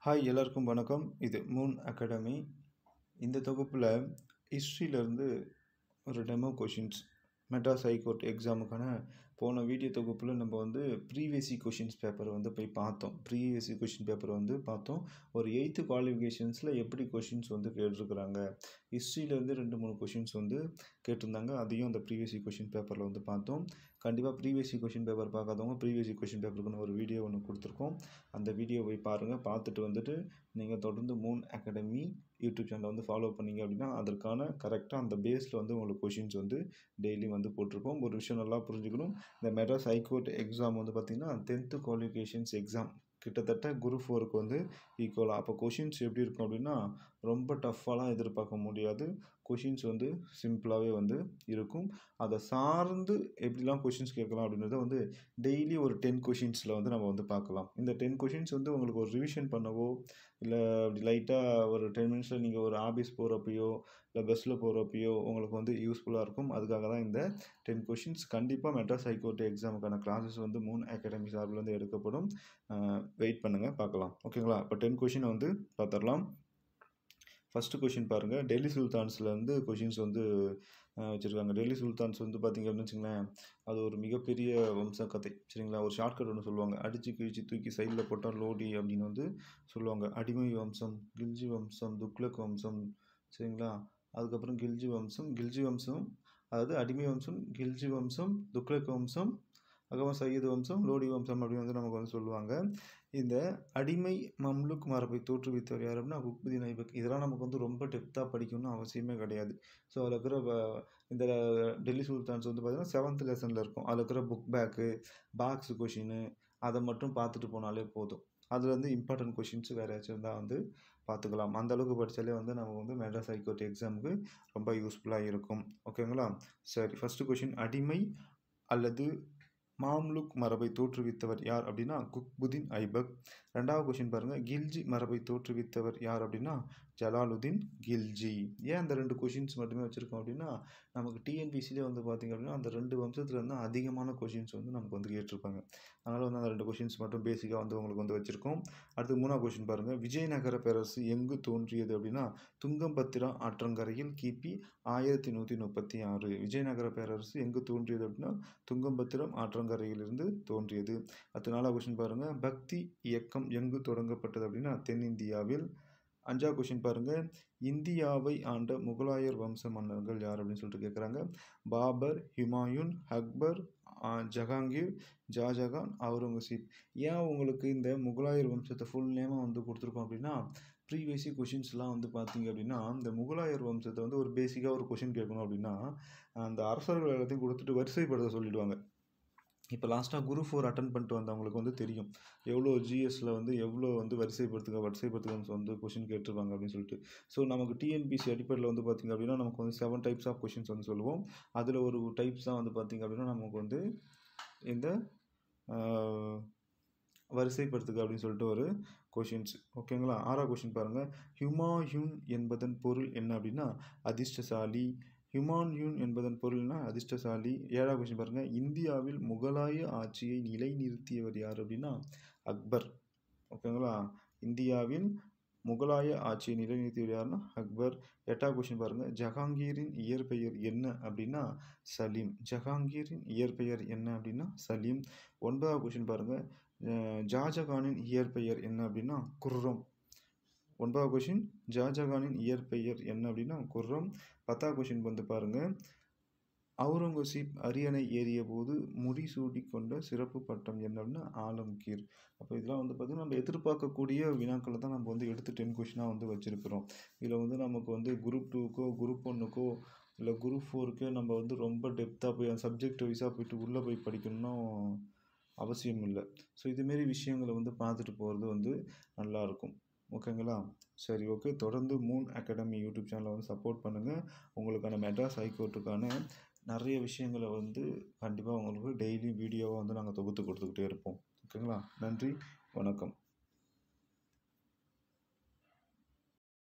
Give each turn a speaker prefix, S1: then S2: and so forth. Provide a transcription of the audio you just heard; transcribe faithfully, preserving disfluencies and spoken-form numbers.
S1: Hi எல்லாருக்கும் வணக்கம். இது மூன் அகாடமி. இந்த தொகுப்பில் ஹிஸ்ட்ரியிலேருந்து ஒரு டெமோ கொஷின்ஸ் மெட்ராஸ் ஹைகோர்ட் எக்ஸாமுக்கான போன வீடியோ தொகுப்பில் நம்ம வந்து ப்ரீவியஸி கொஷின்ஸ் பேப்பரை வந்து போய் பார்த்தோம். ப்ரீவியஸி கொஷின் பேப்பரை வந்து பார்த்தோம். ஒரு எயித்து குவாலிஃபிகேஷன்ஸில் எப்படி கொஷின்ஸ் வந்து கேட்டிருக்கிறாங்க, ஹிஸ்ட்ரியிலேருந்து ரெண்டு மூணு கொஷின்ஸ் வந்து கேட்டிருந்தாங்க. அதையும் அந்த ப்ரீவியஸி கொஷின் பேப்பரில் வந்து பார்த்தோம். கண்டிப்பாக ப்ரீவியஸி கொஷின் பேப்பர் பார்க்காதவங்க ப்ரீவியஸி கொஷின் பேப்பருக்குன்னு ஒரு வீடியோ ஒன்று கொடுத்துருக்கோம். அந்த வீடியோ போய் பாருங்கள். பார்த்துட்டு வந்துட்டு நீங்கள் தொடர்ந்து மூன் அகாடமி யூடியூப் சேனலை வந்து ஃபாலோ பண்ணிங்க அப்படின்னா அதற்கான கரெக்டாக அந்த பேஸில் வந்து உங்களுக்கு கொஷின்ஸ் வந்து டெய்லி வந்து போட்டிருப்போம். ஒரு விஷயம் நல்லா புரிஞ்சுக்கணும். இந்த மெட்ராஸ் ஹைகோர்ட் எக்ஸாம் வந்து பார்த்திங்கன்னா டென்த்து குவாலிஃபிகேஷன்ஸ் எக்ஸாம் கிட்டத்தட்ட குரூப் ஃபோருக்கு வந்து ஈக்குவலாக. அப்போ கொஷின்ஸ் எப்படி இருக்கும் அப்படின்னா ரொம்ப டஃப்பாலாம் எதிர்பார்க்க முடியாது. கொஷின்ஸ் வந்து சிம்பிளாகவே வந்து இருக்கும். அதை சார்ந்து எப்படிலாம் கொஷின்ஸ் கேட்கலாம் அப்படின்றத வந்து டெய்லி ஒரு டென் கொஷின்ஸில் வந்து நம்ம வந்து பார்க்கலாம். இந்த டென் கொஷின்ஸ் வந்து உங்களுக்கு ஒரு ரிவிஷன் பண்ணவோ இல்லை அப்படி லைட்டாக ஒரு டென் மினிட்ஸில் நீங்கள் ஒரு ஆஃபீஸ் போகிறப்பையோ இல்லை பஸ்ஸில் போகிறப்பையோ உங்களுக்கு வந்து யூஸ்ஃபுல்லாக இருக்கும். அதுக்காக தான் இந்த டென் கொஷின்ஸ். கண்டிப்பாக மெட்ராஸ் ஹைகோர்ட் எக்ஸாமுக்கான கிளாஸஸ் வந்து மூன் அகாடமி சார்பில் வந்து எடுக்கப்படும். வெயிட் பண்ணுங்கள், பார்க்கலாம். ஓகேங்களா? இப்போ டென் கொஷினை வந்து பார்த்துடலாம். ஃபஸ்ட்டு கொஷின் பாருங்கள். டெல்லி சுல்தான்ஸ்லேருந்து கொஷின்ஸ் வந்து வச்சுருக்காங்க. டெல்லி சுல்தான்ஸ் வந்து பார்த்திங்க அப்படின்னு வச்சுங்களேன், அது ஒரு மிகப்பெரிய வம்ச கதை. சரிங்களா? ஒரு ஷார்ட்கட் ஒன்று சொல்லுவாங்க. அடித்து கிழிச்சு தூக்கி சைடில் போட்டால் லோடி அப்படின்னு வந்து சொல்லுவாங்க. அடிமை வம்சம், கில்ஜி வம்சம், துக்ளக் வம்சம். சரிங்களா? அதுக்கப்புறம் கில்ஜி வம்சம், கில்ஜி வம்சம் அதாவது அடிமை வம்சம், கில்ஜி வம்சம், துக்ளக் வம்சம், அதுக்கப்புறம் சையது வம்சம், லோடி வம்சம் அப்படின்னு வந்து நமக்கு வந்து சொல்லுவாங்க. இந்த அடிமை மம்லுக் மரபை தோற்றுவித்தவர் யார் அப்படின்னா குக்புதீன் ஐபக். இதெல்லாம் நமக்கு வந்து ரொம்ப டெப்த்தாக படிக்கணும்னு அவசியமே கிடையாது. ஸோ அதில் இருக்கிற இந்த டெல்லி சுல்தான்ஸ் வந்து பார்த்திங்கன்னா செவன்த் லெசனில் இருக்கும். அதில் இருக்கிற புக் பேக்கு, பாக்ஸ் கொஷினு அதை மட்டும் பார்த்துட்டு போனாலே போதும். அதில் வந்து இம்பார்ட்டன்ட் கொஷின்ஸ் வேறு ஏதாச்சும் இருந்தால் வந்து பார்த்துக்கலாம். அந்த அளவுக்கு படித்தாலே வந்து நம்ம வந்து மெட்ராஸ் ஹைகோர்ட் எக்ஸாமுக்கு ரொம்ப யூஸ்ஃபுல்லாக இருக்கும். ஓகேங்களா? சரி, ஃபஸ்ட்டு கொஷின், அடிமை அல்லது மாம்லுக் மரபை தோற்றுவித்தவர் யார் அப்படின்னா குக்புதீன் ஐபக். ரெண்டாவது கொஷின் பாருங்கள். கில்ஜி மரபை தோற்றுவித்தவர் யார் அப்படின்னா ஜலாலுதீன் கில்ஜி. ஏன் அந்த ரெண்டு கொஷின்ஸ் மட்டுமே வச்சுருக்கோம் அப்படின்னா நமக்கு டிஎன்பிசிலே வந்து பார்த்திங்க அப்படின்னா அந்த ரெண்டு வம்சத்தில் இருந்தால் அதிகமான கொஷின்ஸ் வந்து நமக்கு வந்து கேட்டிருப்பாங்க. அதனால் வந்து அந்த ரெண்டு கொஷின்ஸ் மட்டும் பேசிக்காக வந்து உங்களுக்கு வந்து வச்சுருக்கோம். அடுத்து மூணாவது கொஷின் பாருங்கள். விஜயநகர பேரரசு எங்கு தோன்றியது அப்படின்னா துங்கம்பத்திரா ஆற்றங்கரையில் கிபி ஆயிரத்தி நூற்றி முப்பத்தி ஆறு. விஜயநகர பேரரசு எங்கு தோன்றியது அப்படின்னா துங்கம்பத்திரம் ஆற்றங்கரையிலிருந்து தோன்றியது. அடுத்த நாலாவது கொஷின் பாருங்கள். பக்தி இயக்கம் எங்கு தொடங்கப்பட்டது அப்படின்னா தென்னிந்தியாவில். அஞ்சாவது கொஷின் பாருங்கள். இந்தியாவை ஆண்ட முகலாயர் வம்ச மன்னர்கள் யார் அப்படின்னு சொல்லிட்டு கேட்குறாங்க. பாபர், ஹுமாயூன், அக்பர், ஜஹாங்கீர், ஷாஜகான், அவுரங்கசீப். ஏன் உங்களுக்கு இந்த முகலாயர் வம்சத்தை ஃபுல் நேமாக வந்து கொடுத்துருக்கோம் அப்படின்னா ப்ரீவியஸி கொஷின்ஸ்லாம் வந்து பார்த்திங்க அப்படின்னா இந்த முகலாயர் வம்சத்தை வந்து ஒரு பேசிக்காக ஒரு கொஷின் கேட்கணும் அப்படின்னா அந்த அரசர்கள் எல்லாத்தையும் கொடுத்துட்டு வரிசைப்படுத்த சொல்லிவிடுவாங்க. இப்போ லாஸ்ட்டாக குரூப் ஃபோர் அட்டன் பண்ணிட்டு வந்தவங்களுக்கு வந்து தெரியும் எவ்வளோ ஜிஎஸ்சில் வந்து எவ்வளோ வந்து வரிசைப்படுத்துக வரிசைப்படுத்துகன்னு வந்து கொஷின் கேட்டிருப்பாங்க அப்படின்னு சொல்லிட்டு. ஸோ நமக்கு டிஎன்பிசி அடிப்படையில் வந்து பார்த்திங்க அப்படின்னா நமக்கு வந்து செவன் டைப்ஸ் ஆஃப் கொஷின்ஸ் வந்து சொல்லுவோம். அதில் ஒரு டைப்ஸ் தான் வந்து பார்த்திங்க அப்படின்னா நமக்கு வந்து இந்த வரிசைப்படுத்துக அப்படின்னு சொல்லிட்டு ஒரு கொஷின்ஸ். ஓகேங்களா? ஆறாவது கொஷின் பாருங்கள். ஹுமாயூன் என்பதன் பொருள் என்ன அப்படின்னா அதிர்ஷ்டசாலி. ஹுமாயூன் என்பதன் பொருள்னா அதிர்ஷ்டசாலி. ஏழாவது கொஸ்டின் பாருங்கள். இந்தியாவில் முகலாய ஆட்சியை நிலைநிறுத்தியவர் யார் அப்படின்னா அக்பர். ஓகேங்களா? இந்தியாவில் முகலாய ஆட்சியை நிலைநிறுத்தியவர் யாருன்னா அக்பர். எட்டாவது கொஸ்டின் பாருங்கள். ஜஹாங்கீரின் இயற்பெயர் என்ன அப்படின்னா சலீம். ஜஹாங்கீரின் இயற்பெயர் என்ன அப்படின்னா சலீம். ஒன்பதாவது கொஸ்டின் பாருங்கள். ஷாஜகானின் இயற்பெயர் என்ன அப்படின்னா குர்ரம். ஒன்பதாவது கொஷின், ஷாஜகானின் இயற்பெயர் என்ன அப்படின்னா குர்ரம். பத்தாவது கொஷின் வந்து பாருங்கள். அவுரங்கசீப் அரியணை ஏறிய போது முடிசூடி கொண்ட சிறப்பு பட்டம் என்ன அப்படின்னா ஆலம்கீர். அப்போ இதெல்லாம் வந்து பார்த்திங்கன்னா நம்ம எதிர்பார்க்கக்கூடிய வினாக்களை தான் நம்ம வந்து எடுத்து டென் கொஷினாக வந்து வச்சுருக்கிறோம். இதில் வந்து நமக்கு வந்து குரூப் டூக்கோ குரூப் ஒன்றுக்கோ இல்லை குரூப் ஃபோருக்கோ நம்ம வந்து ரொம்ப டெப்த்தாக போய் சப்ஜெக்ட் வைஸாக போய்ட்டு உள்ளே போய் படிக்கணும்னும் அவசியம் இல்லை. ஸோ இதுமாரி விஷயங்களை வந்து பார்த்துட்டு போகிறது வந்து நல்லாயிருக்கும். ஓகேங்களா? சரி, ஓகே. தொடர்ந்து மூன் அகாடமி யூடியூப் சேனலை வந்து சப்போர்ட் பண்ணுங்கள். உங்களுக்கான மெட்ராஸ் ஹைகோர்ட்டுக்கான நிறைய விஷயங்களை வந்து கண்டிப்பாக உங்களுக்கு டெய்லி வீடியோவாக வந்து நாங்கள் தொகுத்து கொடுத்துக்கிட்டே இருப்போம். ஓகேங்களா? நன்றி, வணக்கம்.